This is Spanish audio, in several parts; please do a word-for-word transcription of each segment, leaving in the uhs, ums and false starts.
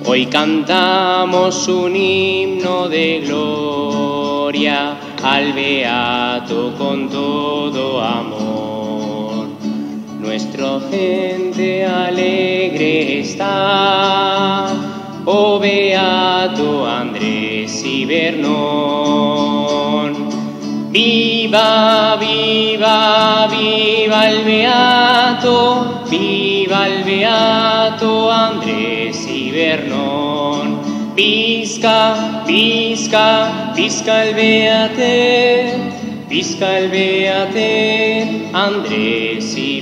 Hoy cantamos un himno de gloria al Beato con todo amor. Nuestra gente alegre está, oh Beato Andrés y Bernón. Viva, viva, viva el Beato, viva el Beato Andrés y Bernón. Visca, visca, visca el Beate, visca el Beate Andrés y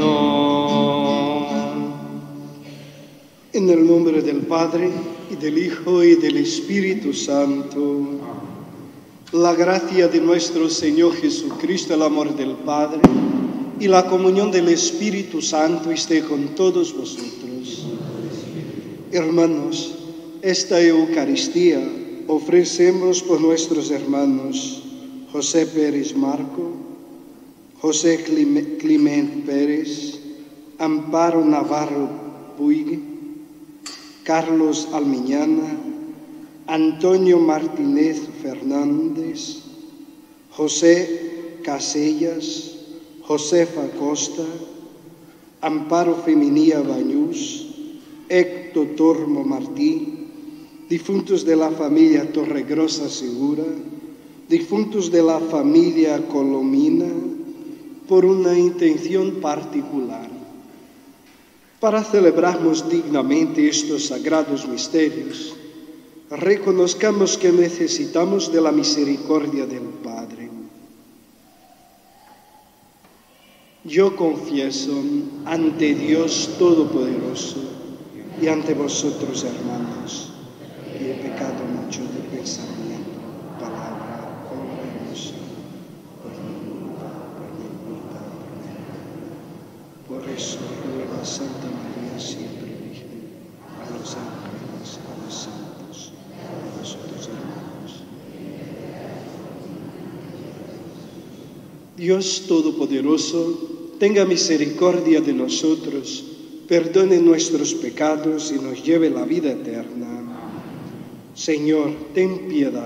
Bernón. En el nombre del Padre, y del Hijo, y del Espíritu Santo. La gracia de nuestro Señor Jesucristo, el amor del Padre y la comunión del Espíritu Santo esté con todos vosotros. Hermanos, esta Eucaristía ofrecemos por nuestros hermanos José Pérez Marco, José Clement Pérez, Amparo Navarro Puig, Carlos Almiñana, Antonio Martínez Fernández, José Casellas, Josefa Costa, Amparo Feminía Bañús, Héctor Tormo Martí, difuntos de la familia Torregrosa Segura, difuntos de la familia Colomina, por una intención particular. Para celebrarnos dignamente estos sagrados misterios, reconozcamos que necesitamos de la misericordia del Padre. Yo confieso ante Dios Todopoderoso y ante vosotros, hermanos, que he pecado mucho de pensamiento, palabra, obra y emoción, por mi culpa, por mi culpa, por eso ruego a Santa María siempre Virgen, a los ángeles, a los santos, a vosotros, hermanos. Dios Todopoderoso, tenga misericordia de nosotros, perdone nuestros pecados y nos lleve a la vida eterna. Señor, ten piedad.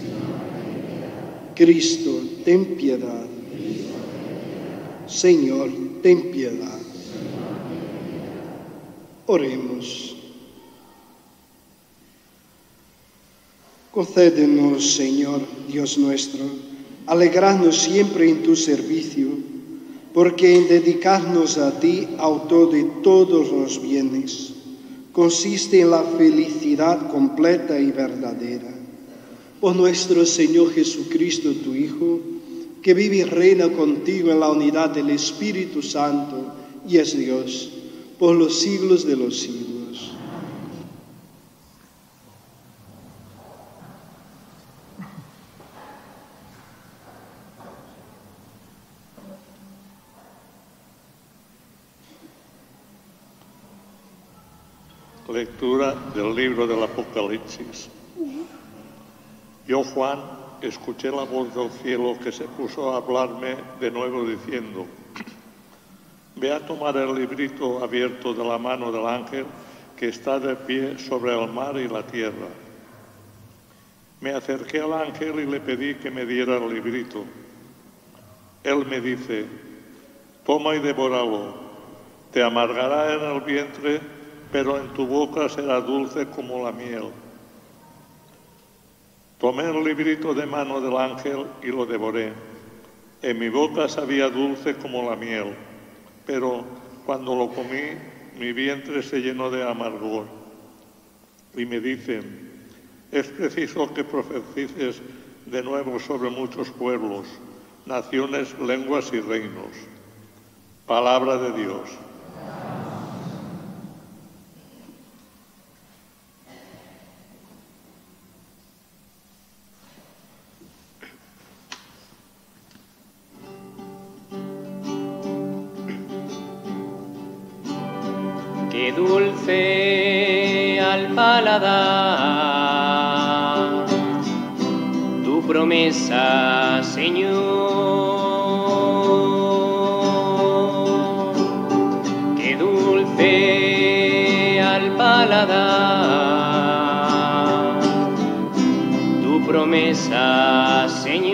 Cristo, ten piedad. Señor, ten piedad. Oremos. Concédenos, Señor, Dios nuestro, alegrarnos siempre en tu servicio, porque en dedicarnos a ti, autor de todos los bienes, consiste en la felicidad completa y verdadera. Por nuestro Señor Jesucristo, tu Hijo, que vive y reina contigo en la unidad del Espíritu Santo y es Dios, por los siglos de los siglos. Lectura del libro del Apocalipsis. Yo, Juan, escuché la voz del cielo que se puso a hablarme de nuevo diciendo: ve a tomar el librito abierto de la mano del ángel que está de pie sobre el mar y la tierra. Me acerqué al ángel y le pedí que me diera el librito. Él me dice: toma y devóralo, te amargará en el vientre, pero en tu boca será dulce como la miel. Tomé el librito de mano del ángel y lo devoré. En mi boca sabía dulce como la miel, pero cuando lo comí, mi vientre se llenó de amargor. Y me dicen: es preciso que profetices de nuevo sobre muchos pueblos, naciones, lenguas y reinos. Palabra de Dios. Qué dulce al paladar tu promesa, Señor. Qué dulce al al paladar tu promesa,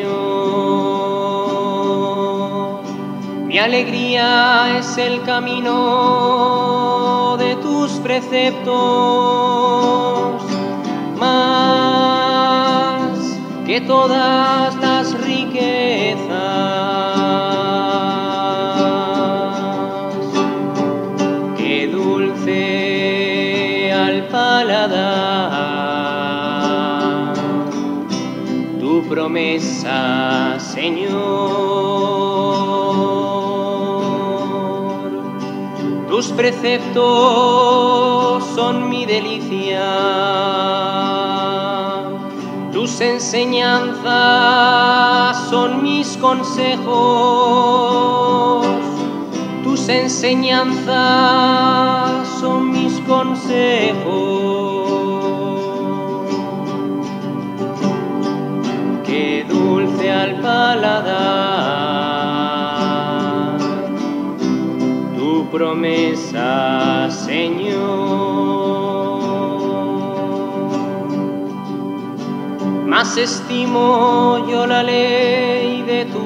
Señor. Mi alegría es el camino de tus preceptos, más que todas las riquezas. Qué dulce al paladar tu promesa, Señor. Tus preceptos son mi delicia, tus enseñanzas son mis consejos, tus enseñanzas son mis consejos. Qué dulce al paladar tu promesa, Señor. Más estimo yo la ley de tu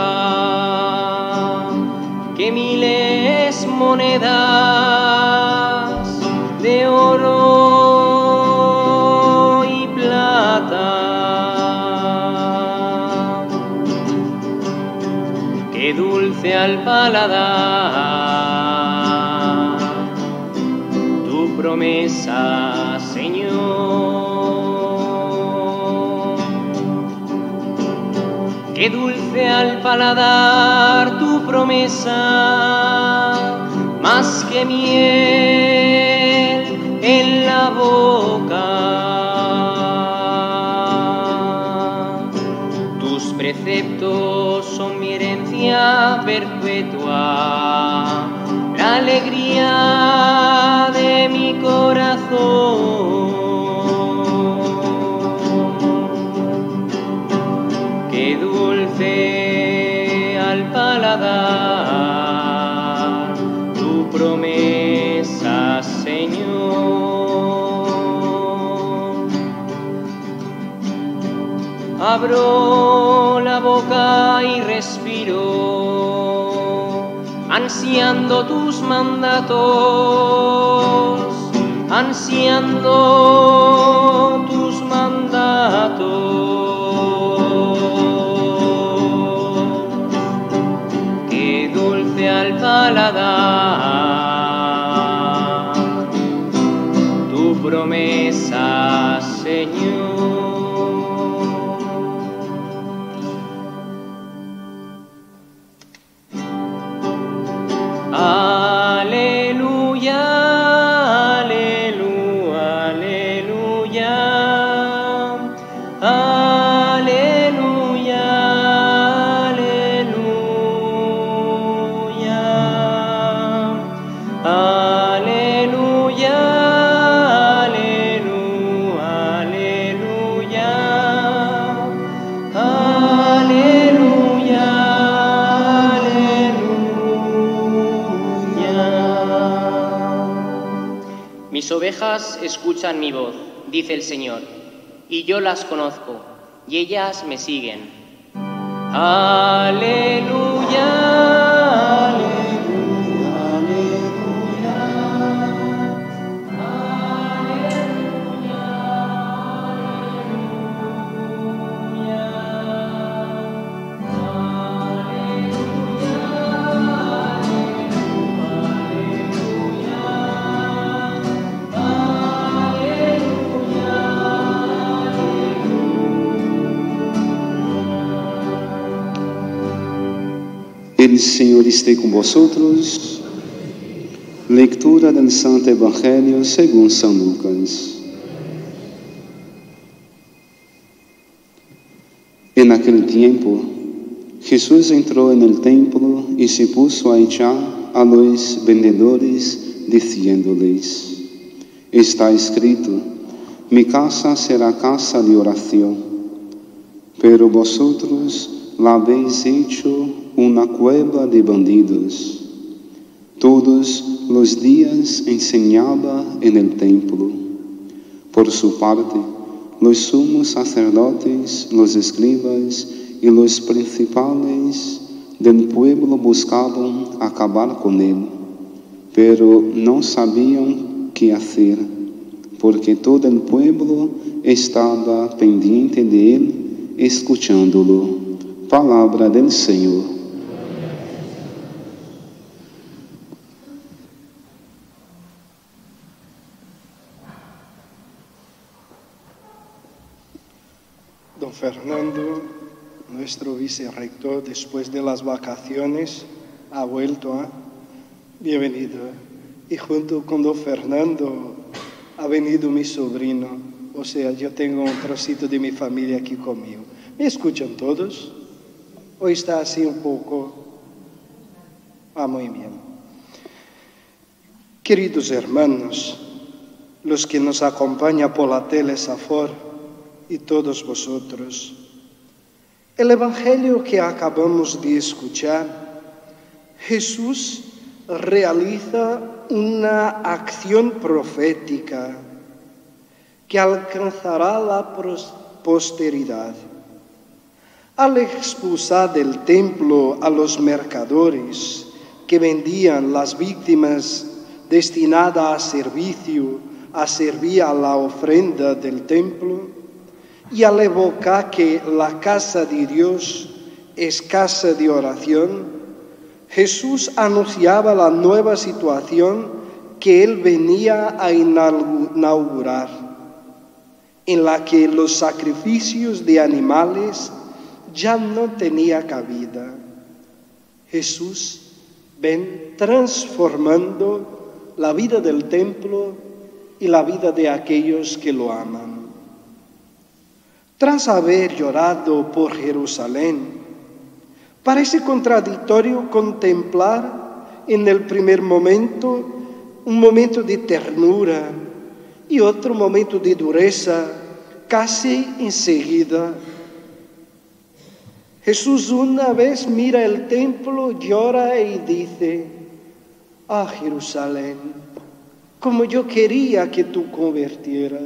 boca que miles monedas de oro y plata. Qué dulce al paladar tu promesa, Señor. Qué dulce al paladar tu promesa, más que miel en la boca. Tus preceptos son mi herencia perpetua, la alegría de mi corazón. Qué dulce al paladar tu promesa, Señor. Abro la boca y respiro, ansiando tus mandatos, ansiando tus mandatos. Al paladar tu promesa, Señor. Aleluya, aleluya, aleluya, aleluya. Aleluya, aleluya, aleluya, aleluya, aleluya. Mis ovejas escuchan mi voz, dice el Señor, y yo las conozco, y ellas me siguen. Aleluya. El Señor esté con vosotros. Lectura del Santo Evangelio según San Lucas. En aquel tiempo, Jesús entró en el templo y se puso a echar a los vendedores, diciéndoles: está escrito, mi casa será casa de oración, pero vosotros la habéis hecho una cueva de bandidos. Todos los días enseñaba en el templo. Por su parte, los sumos sacerdotes, los escribas y los principales del pueblo buscaban acabar con él, pero no sabían qué hacer, porque todo el pueblo estaba pendiente de él, escuchándolo. Palabra del Señor. Don Fernando, nuestro vicerrector, después de las vacaciones, ha vuelto. ¿eh? Bienvenido. Y junto con don Fernando ha venido mi sobrino. O sea, yo tengo un trocito de mi familia aquí conmigo. ¿Me escuchan todos? Hoy está así un poco... Ah, muy bien. Queridos hermanos, los que nos acompañan por la tele Safor y todos vosotros, el Evangelio que acabamos de escuchar, Jesús realiza una acción profética que alcanzará la posteridad. Al expulsar del templo a los mercadores que vendían las víctimas destinadas a servicio, a servir a la ofrenda del templo, y al evocar que la casa de Dios es casa de oración, Jesús anunciaba la nueva situación que Él venía a inaugurar, en la que los sacrificios de animales ya no tenía cabida. Jesús ven transformando la vida del templo y la vida de aquellos que lo aman. Tras haber llorado por Jerusalén, parece contradictorio contemplar en el primer momento un momento de ternura y otro momento de dureza casi enseguida. Jesús una vez mira el templo, llora y dice: «Ah, Jerusalén, como yo quería que tú convirtieras».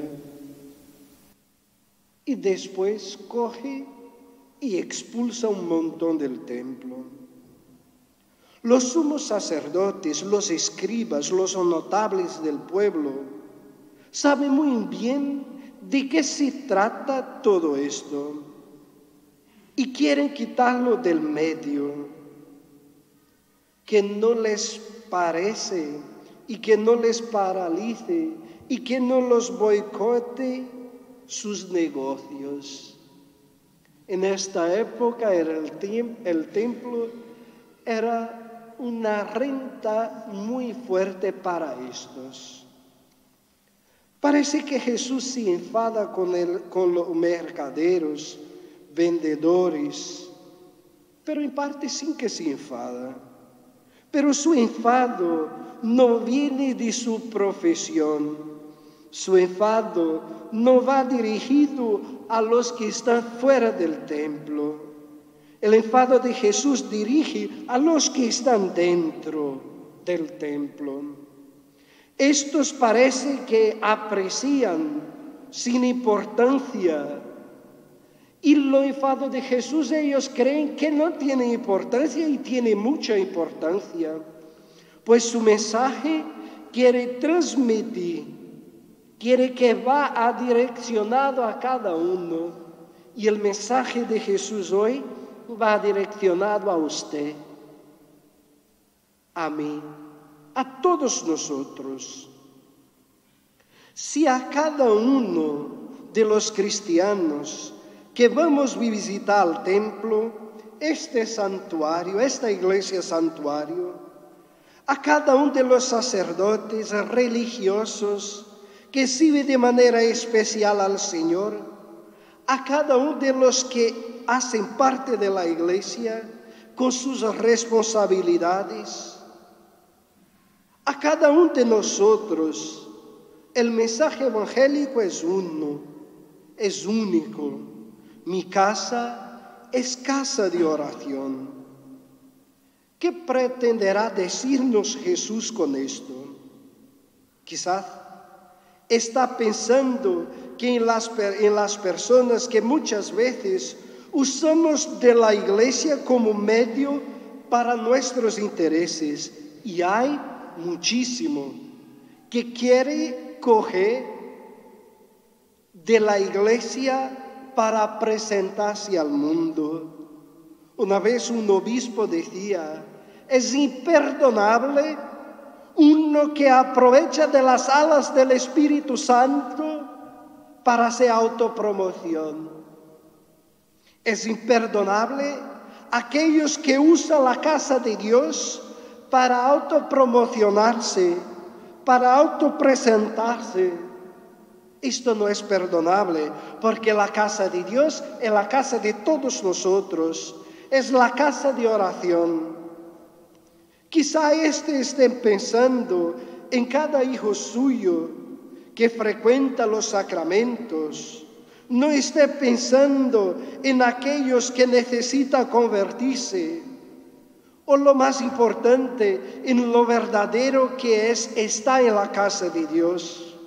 Y después coge y expulsa un montón del templo. Los sumos sacerdotes, los escribas, los notables del pueblo saben muy bien de qué se trata todo esto y quieren quitarlo del medio, que no les parece y que no les paralice y que no los boicote sus negocios. En esta época era el, tem- el templo era una renta muy fuerte para estos. Parece que Jesús se enfada con, el, con los mercaderos, vendedores, pero en parte sin que se enfada. Pero su enfado no viene de su profesión. Su enfado no va dirigido a los que están fuera del templo. El enfado de Jesús dirige a los que están dentro del templo. Estos parece que aprecian sin importancia, y lo enfado de Jesús ellos creen que no tiene importancia y tiene mucha importancia, pues su mensaje quiere transmitir, quiere que va direccionado a cada uno, y el mensaje de Jesús hoy va direccionado a usted, a mí, a todos nosotros. Si a cada uno de los cristianos que vamos a visitar el templo, este santuario, esta iglesia santuario, a cada uno de los sacerdotes religiosos que sirve de manera especial al Señor, a cada uno de los que hacen parte de la iglesia con sus responsabilidades, a cada uno de nosotros, el mensaje evangélico es uno, es único. Mi casa es casa de oración. ¿Qué pretenderá decirnos Jesús con esto? Quizás está pensando que en las, en las personas que muchas veces usamos de la iglesia como medio para nuestros intereses. Y hay muchísimo que quiere coger de la iglesia para presentarse al mundo. Una vez un obispo decía, es imperdonable uno que aprovecha de las alas del Espíritu Santo para hacer autopromoción. Es imperdonable aquellos que usan la casa de Dios para autopromocionarse, para autopresentarse. Esto no es perdonable, porque la casa de Dios es la casa de todos nosotros, es la casa de oración. Quizá este estén pensando en cada hijo suyo que frecuenta los sacramentos, no esté pensando en aquellos que necesitan convertirse, o lo más importante, en lo verdadero que es estar en la casa de Dios.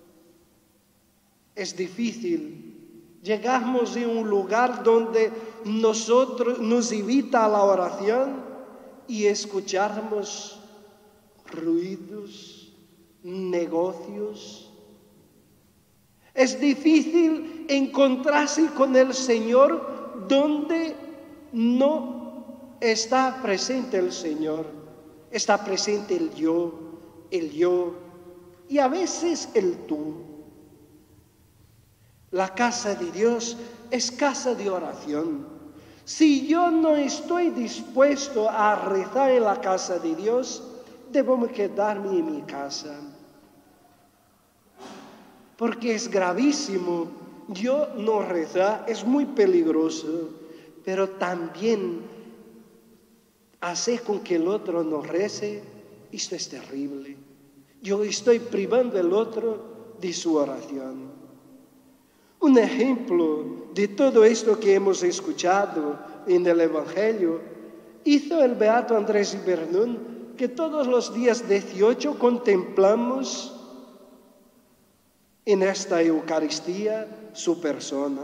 Es difícil. Llegamos a un lugar donde nosotros nos invita a la oración y escuchamos ruidos, negocios. Es difícil encontrarse con el Señor donde no está presente el Señor. Está presente el yo, el yo y a veces el tú. La casa de Dios es casa de oración. Si yo no estoy dispuesto a rezar en la casa de Dios, debo quedarme en mi casa. Porque es gravísimo. Yo no rezar es muy peligroso, pero también hacer con que el otro no rece, esto es terrible. Yo estoy privando al otro de su oración. Un ejemplo de todo esto que hemos escuchado en el Evangelio hizo el beato Andrés Ibernún, que todos los días dieciocho contemplamos en esta Eucaristía su persona,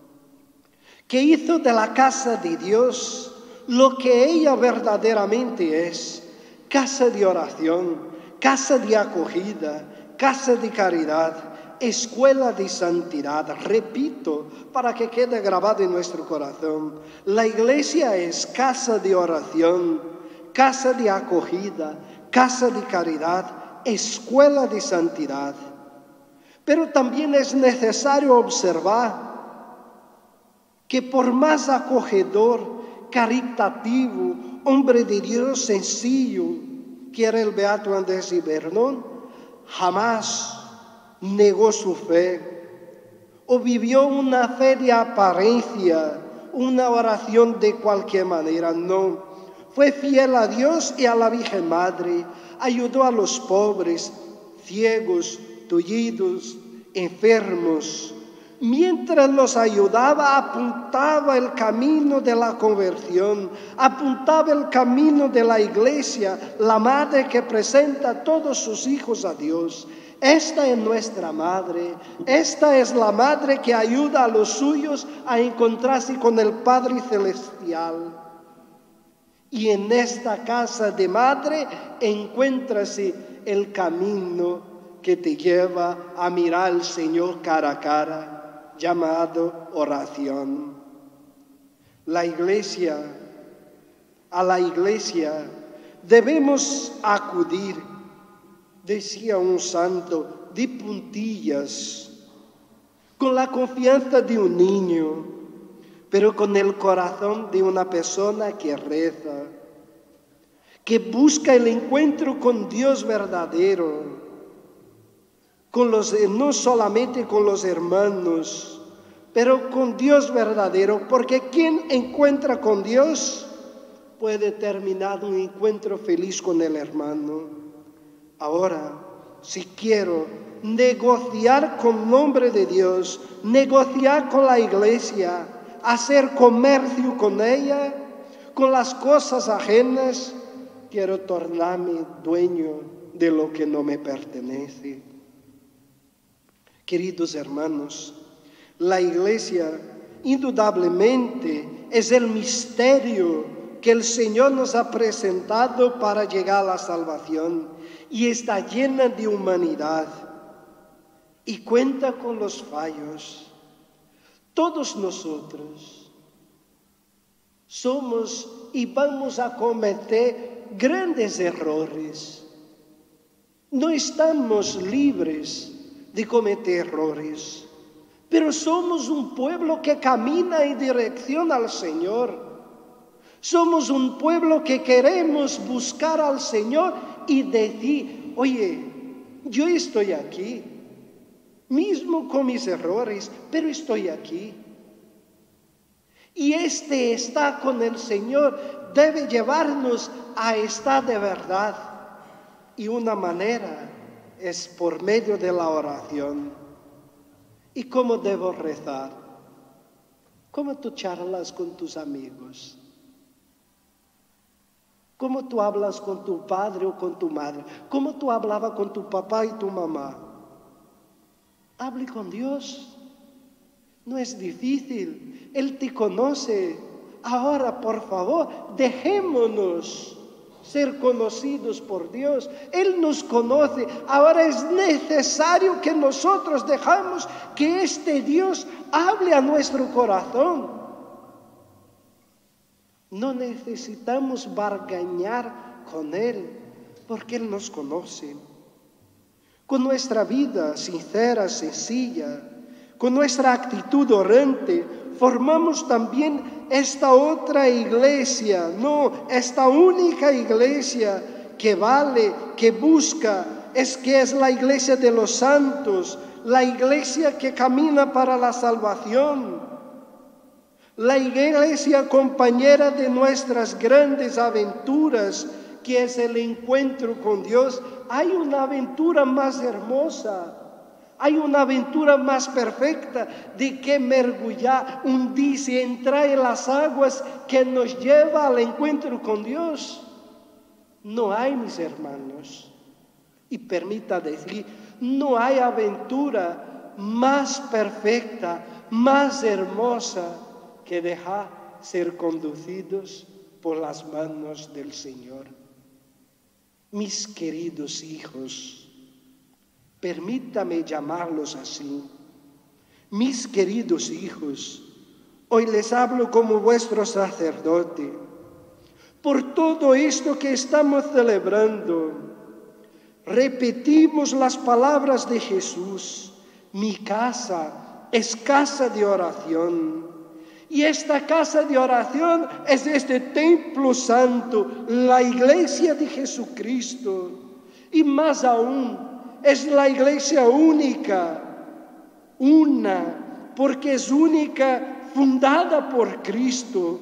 que hizo de la casa de Dios lo que ella verdaderamente es: casa de oración, casa de acogida, casa de caridad, escuela de santidad. Repito, para que quede grabado en nuestro corazón, la iglesia es casa de oración, casa de acogida, casa de caridad, escuela de santidad. Pero también es necesario observar que por más acogedor, caritativo, hombre de Dios sencillo que era el beato Andrés Ibernún, jamás negó su fe o vivió una fe de apariencia, una oración de cualquier manera. No, fue fiel a Dios y a la Virgen Madre, ayudó a los pobres, ciegos, tullidos, enfermos. Mientras los ayudaba, apuntaba el camino de la conversión, apuntaba el camino de la iglesia, la madre que presenta a todos sus hijos a Dios. Esta es nuestra madre, esta es la madre que ayuda a los suyos a encontrarse con el Padre Celestial. Y en esta casa de madre encuéntrase el camino que te lleva a mirar al Señor cara a cara, llamado oración. La iglesia, a la iglesia debemos acudir, decía un santo, de puntillas, con la confianza de un niño, pero con el corazón de una persona que reza, que busca el encuentro con Dios verdadero, con los, no solamente con los hermanos, pero con Dios verdadero, porque quien encuentra con Dios puede terminar un encuentro feliz con el hermano. Ahora, si quiero negociar con nombre de Dios, negociar con la iglesia, hacer comercio con ella, con las cosas ajenas, quiero tornarme dueño de lo que no me pertenece. Queridos hermanos, la Iglesia indudablemente es el misterio que el Señor nos ha presentado para llegar a la salvación y está llena de humanidad y cuenta con los fallos. Todos nosotros somos y vamos a cometer grandes errores. No estamos libres de cometer errores, pero somos un pueblo que camina en dirección al Señor. Somos un pueblo que queremos buscar al Señor y decir, oye, yo estoy aquí, mismo con mis errores, pero estoy aquí. Y este estar con el Señor debe llevarnos a estar de verdad. Y una manera es por medio de la oración. ¿Y cómo debo rezar? ¿Cómo tú charlas con tus amigos? ¿Cómo tú hablas con tu padre o con tu madre? ¿Cómo tú hablabas con tu papá y tu mamá? Hable con Dios. No es difícil. Él te conoce. Ahora, por favor, dejémonos ser conocidos por Dios. Él nos conoce. Ahora es necesario que nosotros dejamos que este Dios hable a nuestro corazón. No necesitamos bargañar con Él, porque Él nos conoce. Con nuestra vida sincera, sencilla, con nuestra actitud orante, formamos también esta otra iglesia, no, esta única iglesia que vale, que busca, es que es la iglesia de los santos, la iglesia que camina para la salvación. La iglesia compañera de nuestras grandes aventuras, que es el encuentro con Dios. Hay una aventura más hermosa, hay una aventura más perfecta de que mergullar, hundirse, entrar en las aguas que nos lleva al encuentro con Dios. No hay, mis hermanos, y permita decir, no hay aventura más perfecta, más hermosa que dejar ser conducidos por las manos del Señor. Mis queridos hijos, permítame llamarlos así, mis queridos hijos, hoy les hablo como vuestro sacerdote. Por todo esto que estamos celebrando, repetimos las palabras de Jesús: mi casa es casa de oración. Y esta casa de oración es este templo santo, la iglesia de Jesucristo. Y más aún, es la iglesia única, una, porque es única, fundada por Cristo,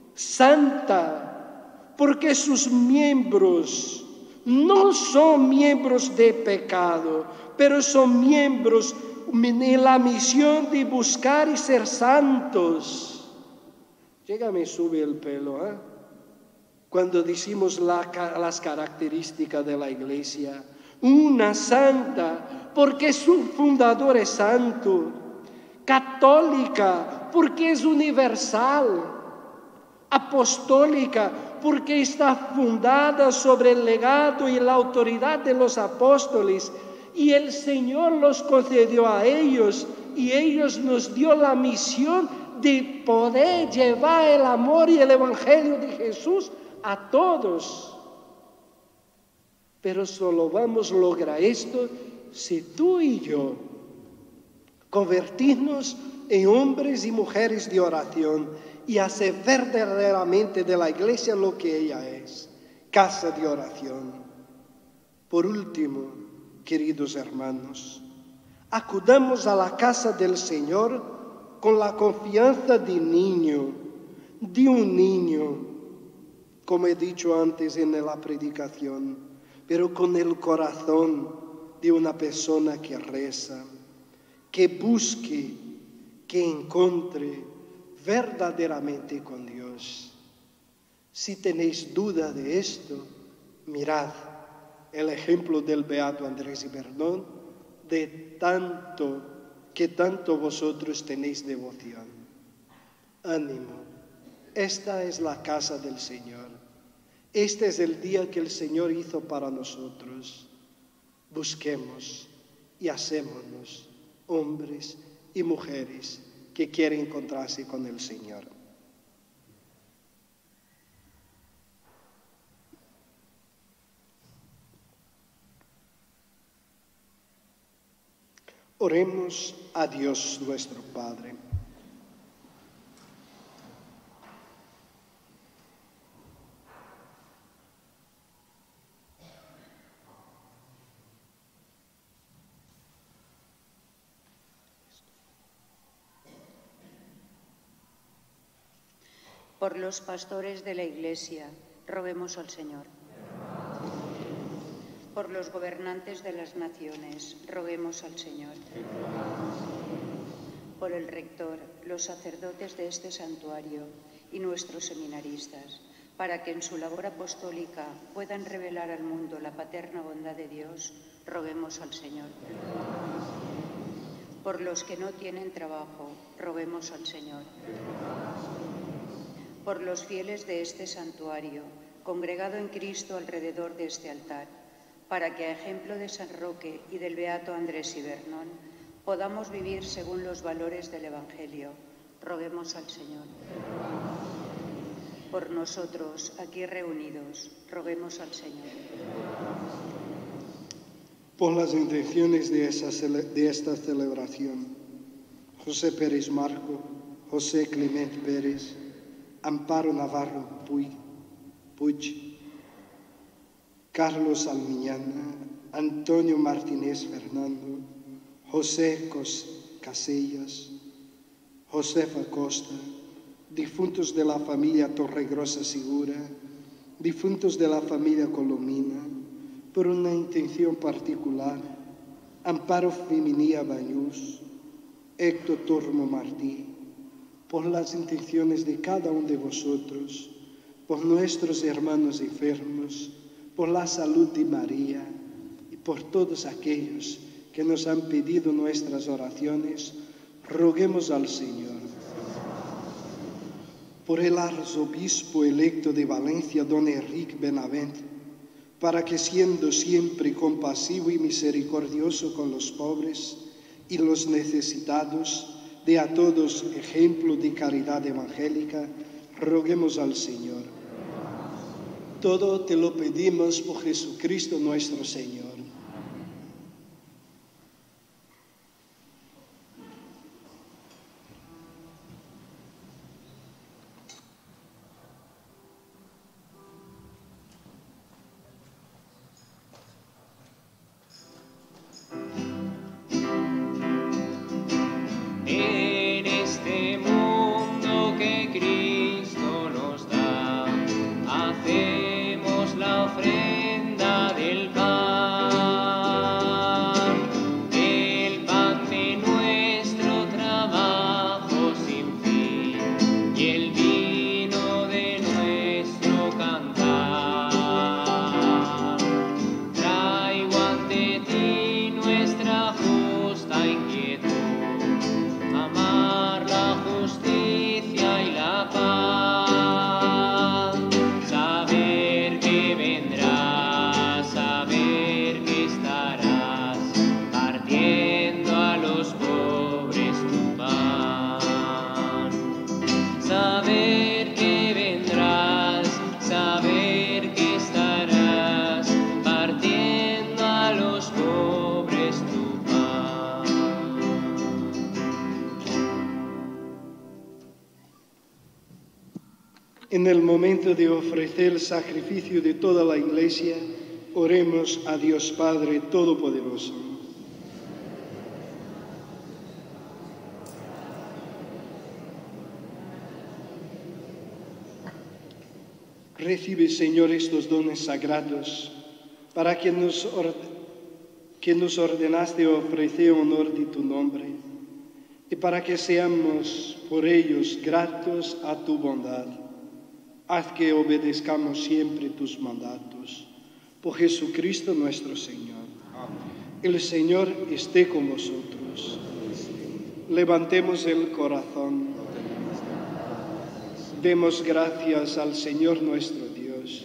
santa, porque sus miembros no son miembros de pecado, pero son miembros en la misión de buscar y ser santos. Llega, me sube el pelo, ¿eh? Cuando decimos la, las características de la iglesia. Una santa, porque su fundador es santo. Católica, porque es universal. Apostólica, porque está fundada sobre el legado y la autoridad de los apóstoles. Y el Señor los concedió a ellos, y ellos nos dio la misión de poder llevar el amor y el Evangelio de Jesús a todos. Pero solo vamos a lograr esto si tú y yo convertirnos en hombres y mujeres de oración y hacer verdaderamente de la iglesia lo que ella es, casa de oración. Por último, queridos hermanos, acudamos a la casa del Señor con la confianza de niño, de un niño, como he dicho antes en la predicación, pero con el corazón de una persona que reza, que busque, que encuentre verdaderamente con Dios. Si tenéis duda de esto, mirad, el ejemplo del beato Andrés Ibernón, de tanto que tanto vosotros tenéis devoción. Ánimo, esta es la casa del Señor. Este es el día que el Señor hizo para nosotros. Busquemos y hacémonos hombres y mujeres que quieren encontrarse con el Señor. Oremos a Dios nuestro Padre. Por los pastores de la Iglesia, roguemos al Señor. Por los gobernantes de las naciones, roguemos al Señor. Por el rector, los sacerdotes de este santuario y nuestros seminaristas, para que en su labor apostólica puedan revelar al mundo la paterna bondad de Dios, roguemos al Señor. Por los que no tienen trabajo, roguemos al Señor. Por los fieles de este santuario, congregado en Cristo alrededor de este altar, para que a ejemplo de San Roque y del beato Andrés Ibernón podamos vivir según los valores del Evangelio, roguemos al Señor. Por nosotros, aquí reunidos, roguemos al Señor. Por las intenciones de, esa, de esta celebración, José Pérez Marco, José Clement Pérez, Amparo Navarro Puig, Puig, Carlos Almiñana, Antonio Martínez Fernando, José Casellas, Josefa Costa, difuntos de la familia Torregrosa Segura, difuntos de la familia Colomina, por una intención particular, Amparo Feminía Bañús, Héctor Tormo Martí, por las intenciones de cada uno de vosotros, por nuestros hermanos enfermos, por la salud de María y por todos aquellos que nos han pedido nuestras oraciones, roguemos al Señor. Por el arzobispo electo de Valencia, don Enrique Benavent, para que siendo siempre compasivo y misericordioso con los pobres y los necesitados, dé a todos ejemplo de caridad evangélica, roguemos al Señor. Todo te lo pedimos por Jesucristo nuestro Señor. En este mundo que Cristo nos da, hacemos la ofrenda del pan, el pan de nuestro trabajo sin fin y el vino de nuestro cantar. Traigo ante ti nuestra justa inquietud, amar la justicia y la paz, saber que vendrás, saber que estarás partiendo a los pobres tu pan, saber que vendrás, saber que estarás partiendo a los pobres tu pan. En el momento de ofrecer el sacrificio de toda la Iglesia, oremos a Dios Padre Todopoderoso. Recibe, Señor, estos dones sagrados para que nos, orde, que nos ordenaste ofrecer honor de tu nombre y para que seamos por ellos gratos a tu bondad. Haz que obedezcamos siempre tus mandatos. Por Jesucristo nuestro Señor. El Señor esté con vosotros. Levantemos el corazón. Demos gracias al Señor nuestro Dios.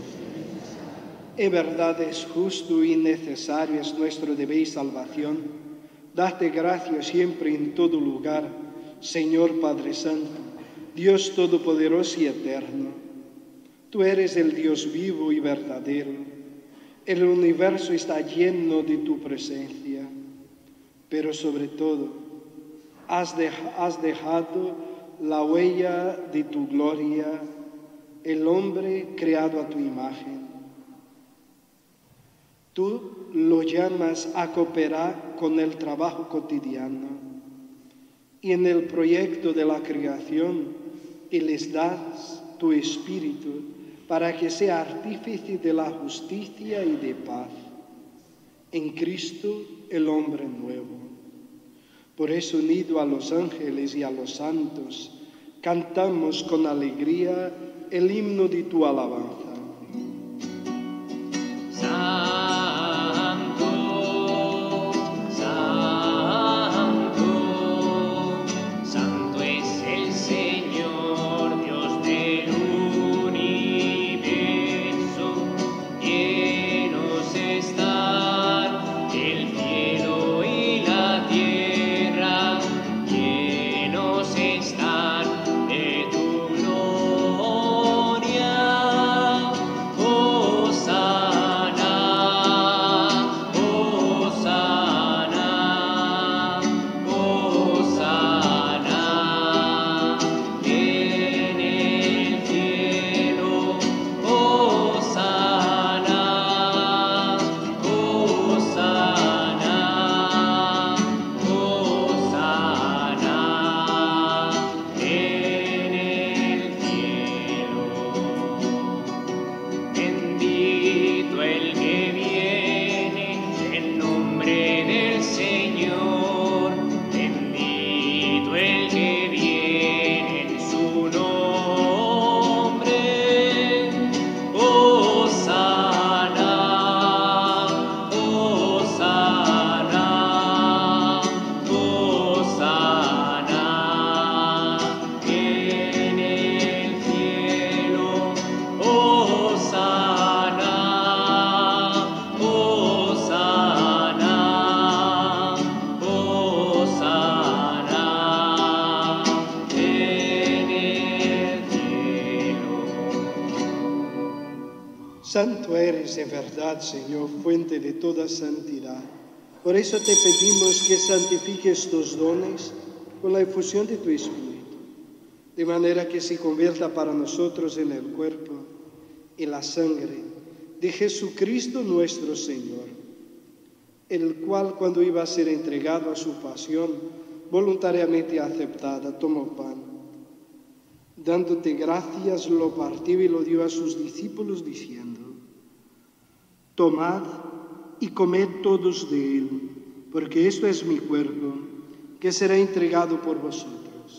En verdad es justo y necesario, es nuestro deber y salvación. Darte gracias siempre en todo lugar, Señor Padre Santo, Dios Todopoderoso y Eterno. Tú eres el Dios vivo y verdadero. El universo está lleno de tu presencia, pero sobre todo has, dej has dejado la huella de tu gloria, el hombre creado a tu imagen. Tú lo llamas a cooperar con el trabajo cotidiano y en el proyecto de la creación y les das tu espíritu para que sea artífice de la justicia y de paz. En Cristo el hombre nuevo. Por eso, unido a los ángeles y a los santos, cantamos con alegría el himno de tu alabanza. Santo eres en verdad, Señor, fuente de toda santidad. Por eso te pedimos que santifiques estos dones con la efusión de tu Espíritu, de manera que se convierta para nosotros en el cuerpo y la sangre de Jesucristo nuestro Señor, el cual, cuando iba a ser entregado a su pasión, voluntariamente aceptada, tomó pan. Dándote gracias, lo partió y lo dio a sus discípulos, diciendo: Tomad y comed todos de él, porque esto es mi cuerpo, que será entregado por vosotros.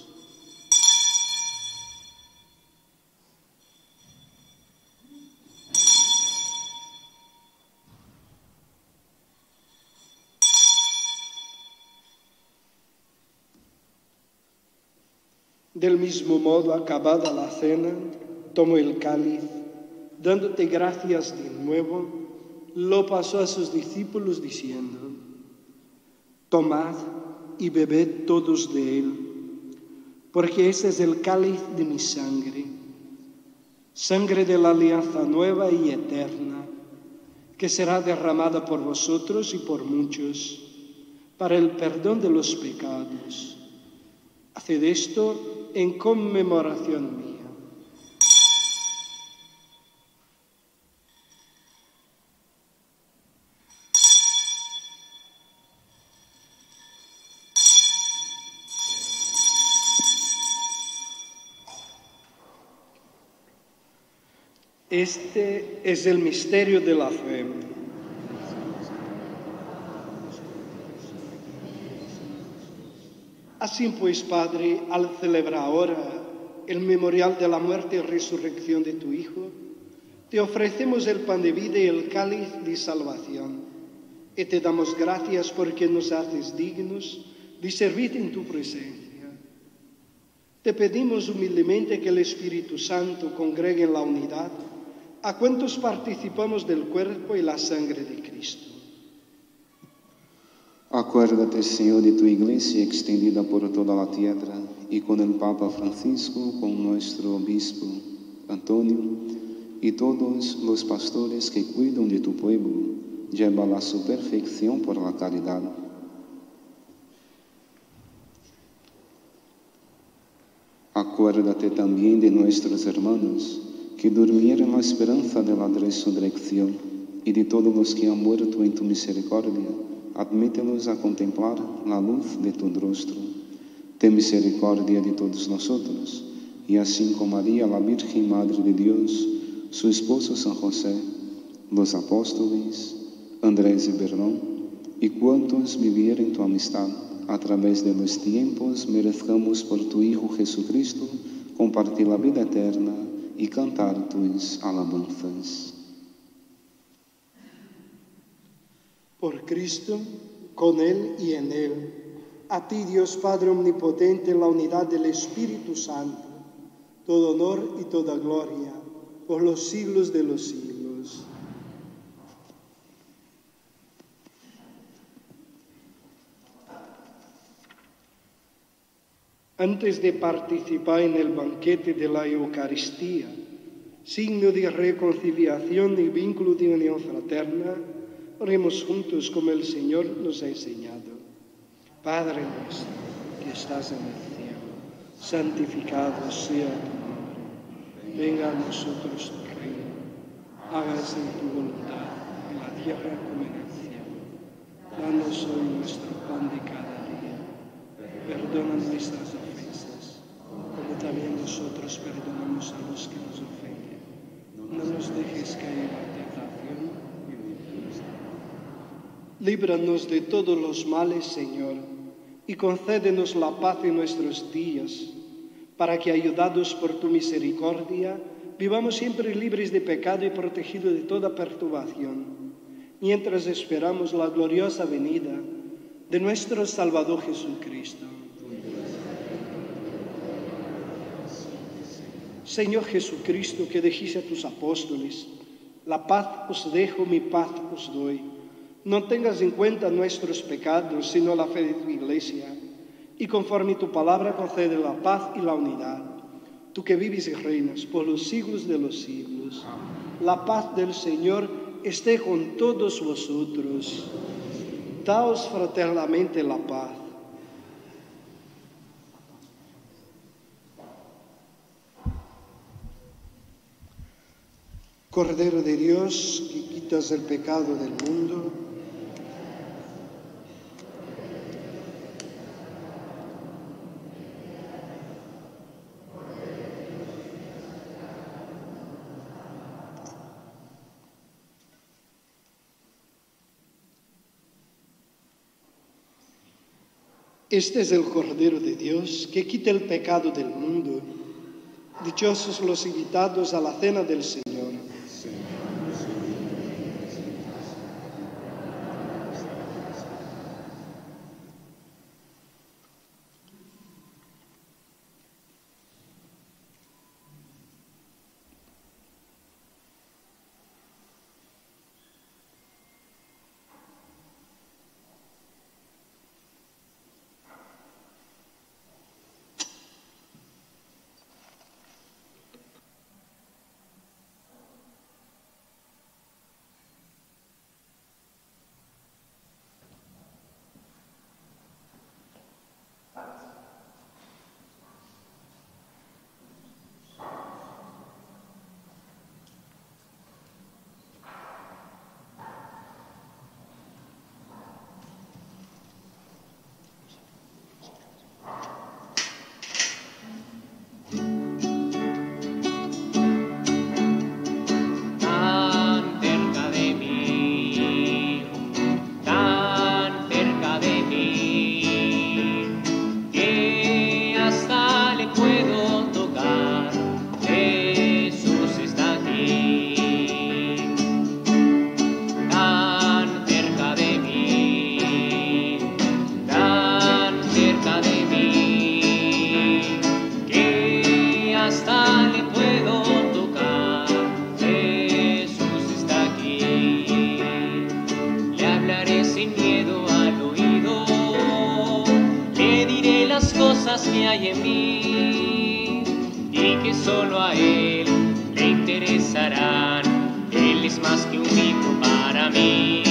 Del mismo modo, acabada la cena, tomó el cáliz, dándote gracias de nuevo, lo pasó a sus discípulos diciendo: Tomad y bebed todos de él, porque ese es el cáliz de mi sangre, sangre de la alianza nueva y eterna, que será derramada por vosotros y por muchos, para el perdón de los pecados. Haced esto en conmemoración mía. Este es el misterio de la fe. Así pues, Padre, al celebrar ahora el memorial de la muerte y resurrección de tu Hijo, Te ofrecemos el pan de vida y el cáliz de salvación, y te damos gracias porque nos haces dignos de servir en tu presencia. Te pedimos humildemente que el Espíritu Santo congregue en la unidad a cuantos participamos del cuerpo y la sangre de Cristo. Acuérdate, Señor, de tu iglesia extendida por toda la tierra y con el Papa Francisco, con nuestro obispo Antonio y todos los pastores que cuidan de tu pueblo, llévala a su perfección por la caridad. Acuérdate también de nuestros hermanos que durmieron en la esperanza de la resurrección y de todos los que han muerto en tu misericordia. Admítelos a contemplar la luz de tu rostro. Ten misericordia de todos nosotros, y así como María, la Virgen Madre de Dios, su esposo San José, los apóstoles, Andrés y Bernón, y cuantos vivieron tu amistad a través de los tiempos, merezcamos por tu Hijo Jesucristo compartir la vida eterna y cantar tus alabanzas. Por Cristo, con Él y en Él, a ti, Dios Padre Omnipotente, en la unidad del Espíritu Santo, todo honor y toda gloria, por los siglos de los siglos. Antes de participar en el banquete de la Eucaristía, signo de reconciliación y vínculo de unión fraterna, oremos juntos como el Señor nos ha enseñado. Padre nuestro, que estás en el cielo, santificado sea tu nombre. Venga a nosotros tu reino. Hágase tu voluntad en la tierra como en el cielo. Danos hoy nuestro pan de cada día. Perdona nuestras ofensas, como también nosotros perdonamos a los que nos ofenden. No nos dejes caer en la tentación. Líbranos de todos los males, Señor, y concédenos la paz en nuestros días, para que, ayudados por tu misericordia, vivamos siempre libres de pecado y protegidos de toda perturbación, mientras esperamos la gloriosa venida de nuestro Salvador Jesucristo. Señor Jesucristo, que dijiste a tus apóstoles, la paz os dejo, mi paz os doy. No tengas en cuenta nuestros pecados, sino la fe de tu Iglesia, y conforme tu palabra concede la paz y la unidad. Tú que vives y reinas por los siglos de los siglos, la paz del Señor esté con todos vosotros. Daos fraternamente la paz. Cordero de Dios, que quitas el pecado del mundo, este es el Cordero de Dios que quita el pecado del mundo. Dichosos los invitados a la cena del Señor. cosas que hay en mí y que solo a Él le interesarán. Él es más que un hijo para mí,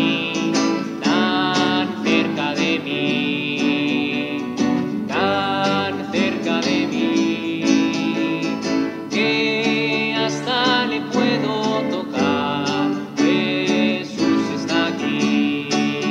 tan cerca de mí, tan cerca de mí, que hasta le puedo tocar. Jesús está aquí,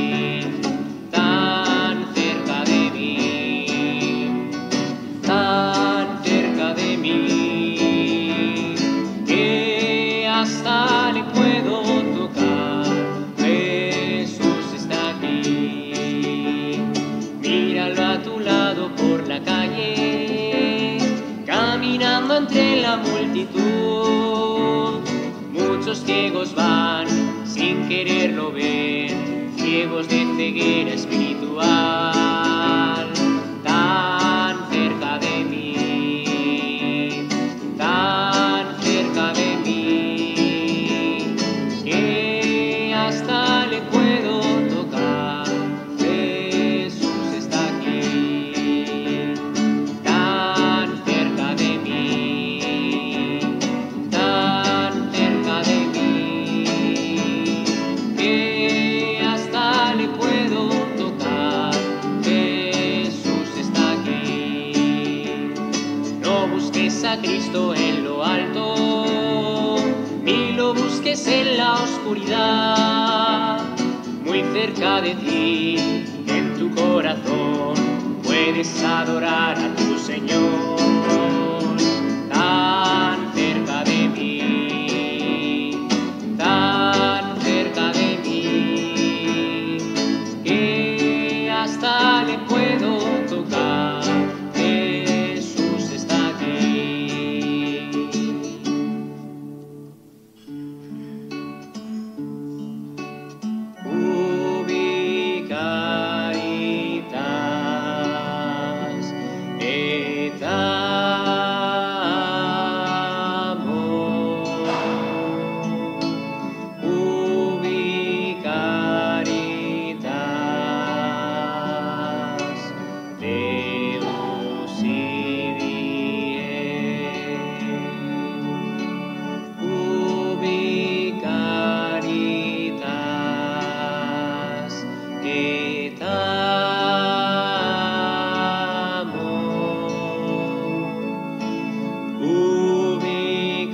tan cerca de mí, tan cerca de mí, que hasta le puedo tocar. Jesús está aquí. Míralo a tu lado por la calle, caminando entre la multitud. Muchos ciegos van sin quererlo ver, ciegos de ceguera espiritual. Tan cerca de mí, tan cerca de mí, que hasta le puedo tocar. Jesús está aquí, tan cerca de mí, tan cerca de mí, que hasta le puedo tocar. Jesús está aquí. No busques a Cristo en lo alto, ni lo busques en la oscuridad. Muy cerca de ti, en tu corazón, puedes adorar a tu Señor. Tan cerca de mí, tan cerca de mí, que hasta le puedo tocar. Jesús está aquí. Ubi caritas et amor. Ubi caritas Deus idie. Ubi caritas et amor. Ubi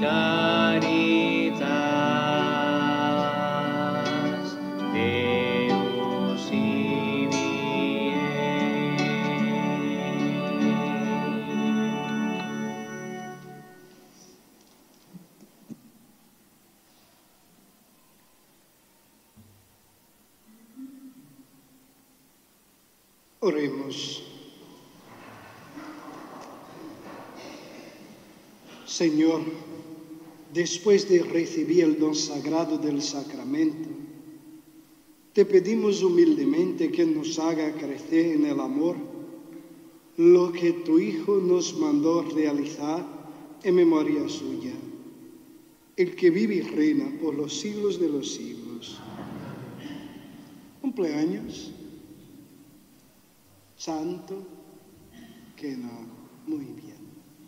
caritas Deus idie. Oremos. Señor, después de recibir el don sagrado del sacramento, te pedimos humildemente que nos haga crecer en el amor lo que tu Hijo nos mandó realizar en memoria suya, el que vive y reina por los siglos de los siglos. ¿Cumpleaños? ¿Santo? Que no, muy bien.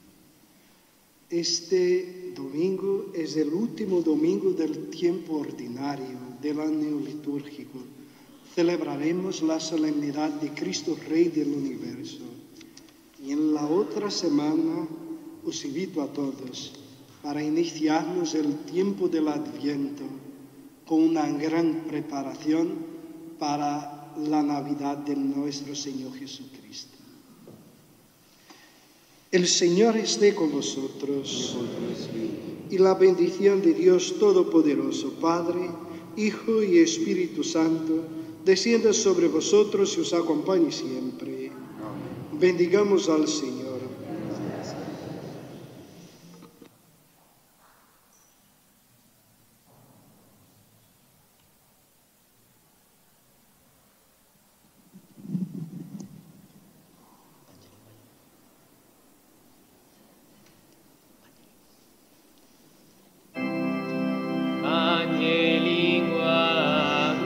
Este domingo es el último domingo del tiempo ordinario del año litúrgico. Celebraremos la solemnidad de Cristo Rey del universo. Y en la otra semana os invito a todos para iniciarnos el tiempo del Adviento con una gran preparación para la Navidad de nuestro Señor Jesucristo. El Señor esté con vosotros, y la bendición de Dios Todopoderoso, Padre, Hijo y Espíritu Santo, descienda sobre vosotros y os acompañe siempre. Bendigamos al Señor.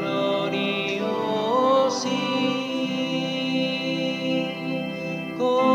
Con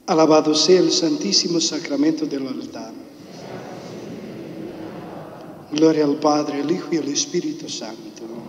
Alabado sea el Santísimo Sacramento del altar. Gloria al Padre, al Hijo y al Espíritu Santo.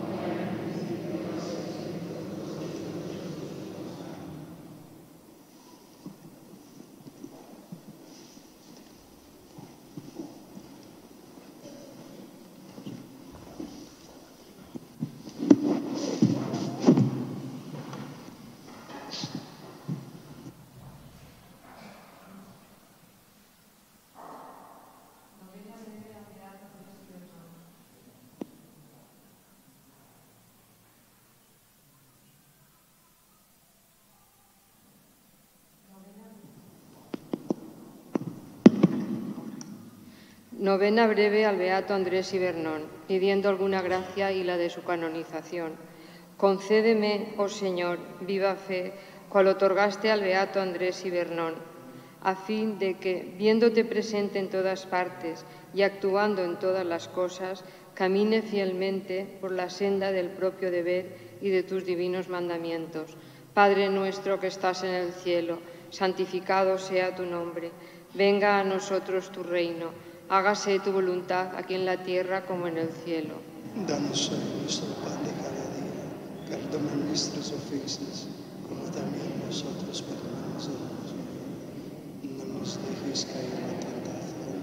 Novena breve al Beato Andrés Ibernón, pidiendo alguna gracia y la de su canonización. Concédeme, oh Señor, viva fe, cual otorgaste al Beato Andrés Ibernón, a fin de que, viéndote presente en todas partes y actuando en todas las cosas, camine fielmente por la senda del propio deber y de tus divinos mandamientos. Padre nuestro que estás en el cielo, santificado sea tu nombre. Venga a nosotros tu reino. Hágase tu voluntad aquí en la tierra como en el cielo. Danos hoy nuestro pan de cada día. Perdona nuestras ofensas, como también nosotros perdonamos a los demás. No nos dejes caer en la tentación.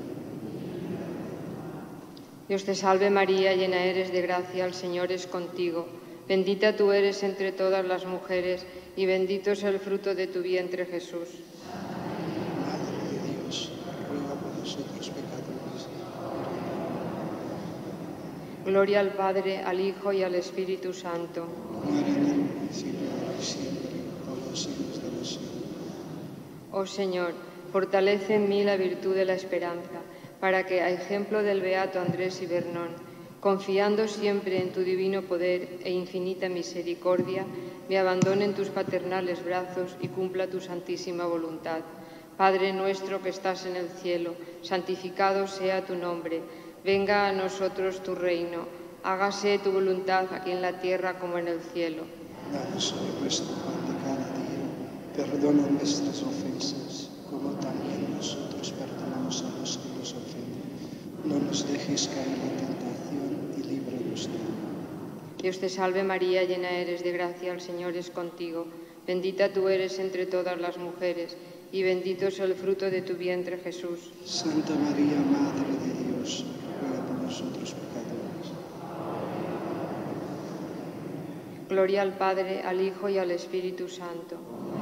Dios te salve María, llena eres de gracia, el Señor es contigo. Bendita tú eres entre todas las mujeres y bendito es el fruto de tu vientre, Jesús. Madre de Dios, ruega por nosotros pecadores. Gloria al Padre, al Hijo y al Espíritu Santo. Gloria en el principio, ahora y siempre, por los siglos de los siglos. Oh Señor, fortalece en mí la virtud de la esperanza, para que, a ejemplo del Beato Andrés Ibernón, confiando siempre en tu divino poder e infinita misericordia, me abandone en tus paternales brazos y cumpla tu santísima voluntad. Padre nuestro que estás en el cielo, santificado sea tu nombre. Venga a nosotros tu reino. Hágase tu voluntad aquí en la tierra como en el cielo. Danos hoy nuestro pan de cada día. Perdona nuestras ofensas, como también nosotros perdonamos a los que nos ofenden. No nos dejes caer en la tentación y líbranos del mal. Dios te salve María, llena eres de gracia, el Señor es contigo. Bendita tú eres entre todas las mujeres y bendito es el fruto de tu vientre, Jesús. Santa María, Madre de Dios, ruega por nosotros pecadores. Gloria al Padre, al Hijo y al Espíritu Santo.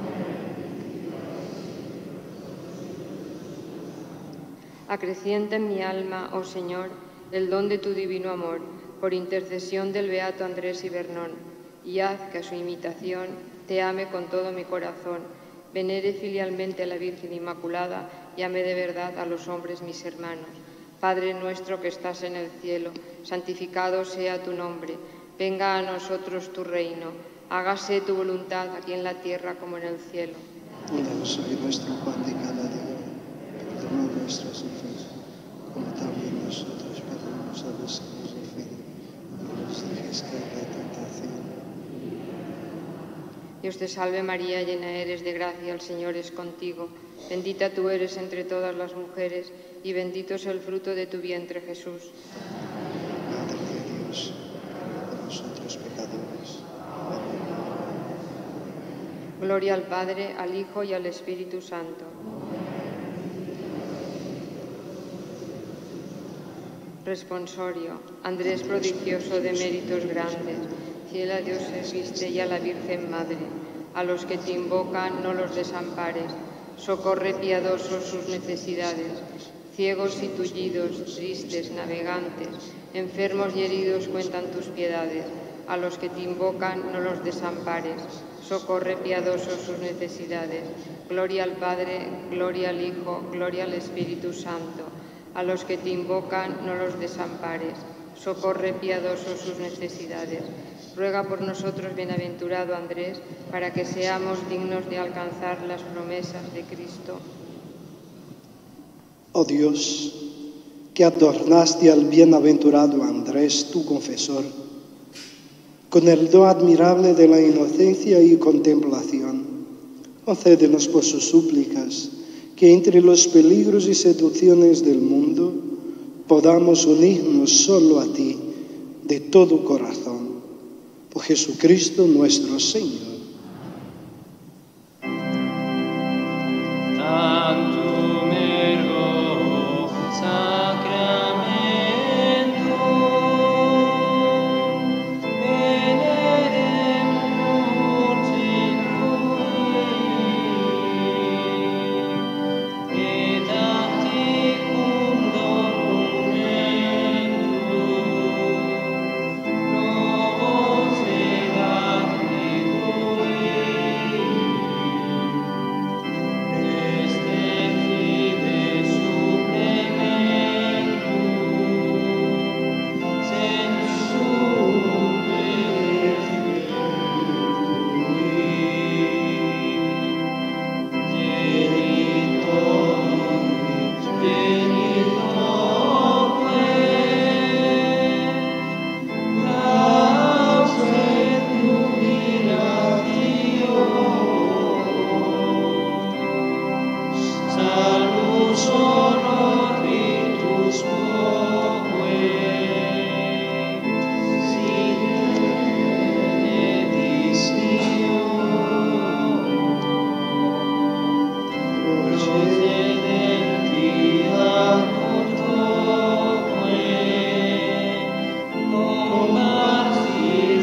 Acrecienta en mi alma, oh Señor, el don de tu divino amor, por intercesión del Beato Andrés Ibernón, y haz que a su imitación te ame con todo mi corazón, venere filialmente a la Virgen Inmaculada y ame de verdad a los hombres mis hermanos. Padre nuestro que estás en el cielo, santificado sea tu nombre. Venga a nosotros tu reino. Hágase tu voluntad aquí en la tierra como en el cielo. Danos hoy nuestro pan de cada día. Perdona nuestras ofensas, como también nosotros perdonamos a los que nos ofenden. No nos dejes caer en la tentación. Dios te salve María, llena eres de gracia, el Señor es contigo. Bendita tú eres entre todas las mujeres y bendito es el fruto de tu vientre, Jesús. Madre de Dios, ruega por nosotros pecadores. Gloria al Padre, al Hijo y al Espíritu Santo. Responsorio. Andrés prodigioso de méritos grandes, fiel a Dios serviste y a la Virgen Madre. A los que te invocan no los desampares. Socorre piadosos sus necesidades. Ciegos y tullidos, tristes, navegantes, enfermos y heridos cuentan tus piedades. A los que te invocan no los desampares. Socorre piadosos sus necesidades. Gloria al Padre, gloria al Hijo, gloria al Espíritu Santo. A los que te invocan no los desampares. Socorre piadosos sus necesidades. Ruega por nosotros, bienaventurado Andrés, para que seamos dignos de alcanzar las promesas de Cristo. Oh Dios, que adornaste al bienaventurado Andrés, tu confesor, con el don admirable de la inocencia y contemplación, Concédenos por sus súplicas que entre los peligros y seducciones del mundo podamos unirnos solo a ti de todo corazón. Por Jesucristo nuestro Señor. Tantum ergo sacramentum veneremur Genui et acticum documentum novos edat Regui este fide supplementum sensum Genitoris benitoque lauset jubilatio Salus honor virtus quoque sit benedictio procedenti ad multoque compartit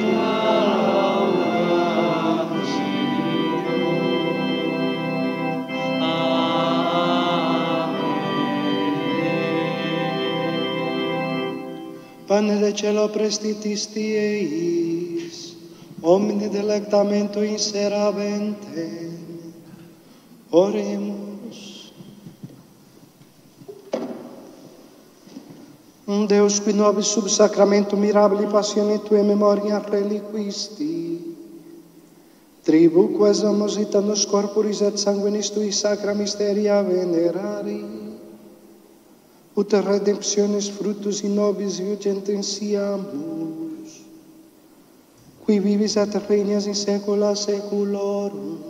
Pane de cielo prestitis tieis, omni delectamento inserabente. Oremos. Deus qui nobis sub sacramentum mirabili passioni Tue memoria reliquisti, tribuque somos itanos corporis et sanguinis Tui sacra mysteria venerari, ut redemptionis fructus in nobis iugentem siamus, qui vivis et regnas in saecula saeculorum.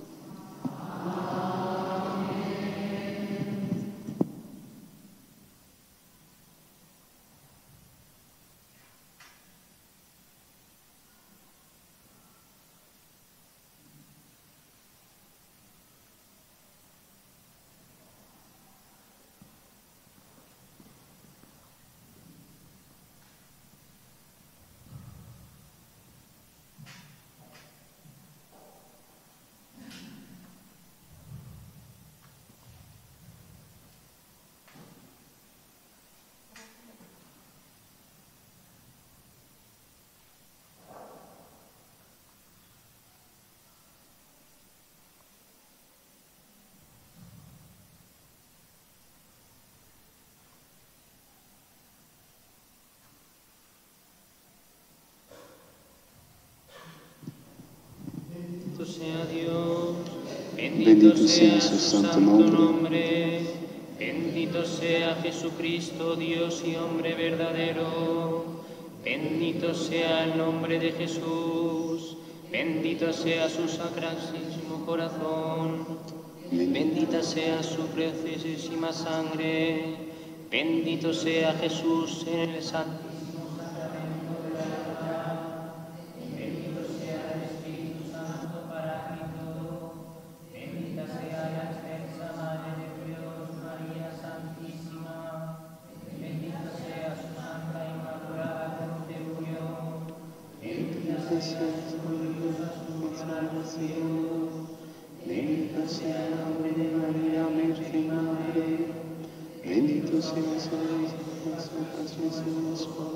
Bendito sea Dios, Bendito sea su santo nombre. Bendito sea Jesucristo, Dios y hombre verdadero. Bendito sea el nombre de Jesús. Bendito sea su sacratísimo corazón. Bendita sea su preciosísima sangre. Bendito sea Jesús en el santo. Bendito sea el nombre de María, Virgen Madre. Bendito sea su Santas Misiones.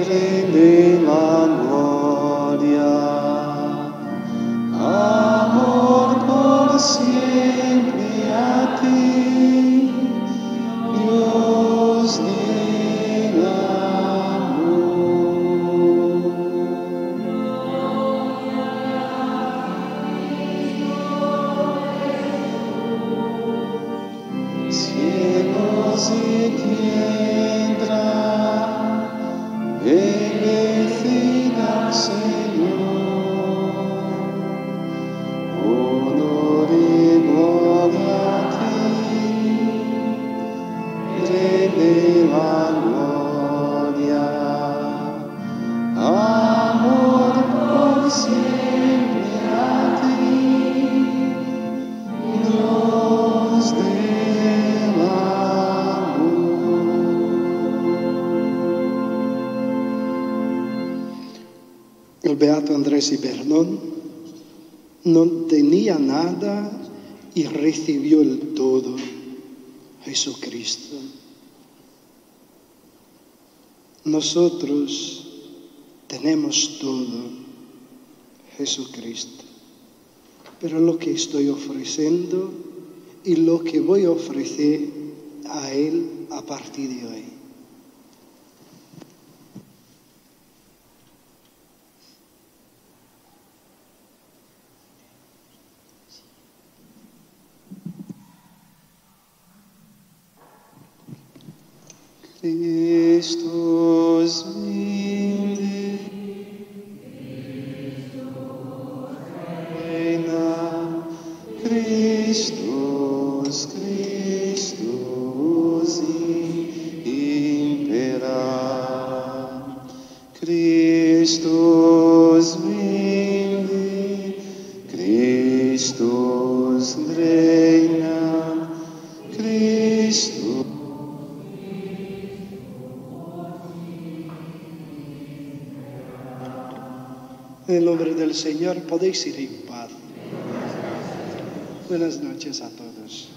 Rey de la gloria, amor por siempre a ti, Dios del amor. Cielos y tierra, bendecid al Señor. Honor y gloria a ti, Rey de la gloria. Amor por siempre a ti, Dios del amor. El beato Andrés Ibernón no tenía nada y recibió el todo, Jesucristo. Nosotros tenemos todo, Jesucristo. Pero lo que estoy ofreciendo y lo que voy a ofrecer a Él a partir de hoy. Christus vinde, reina, Christus, Christus impera. Christus vinde, Christus reina, Christus. En el nombre del Señor podéis ir en paz. Buenas noches a todos.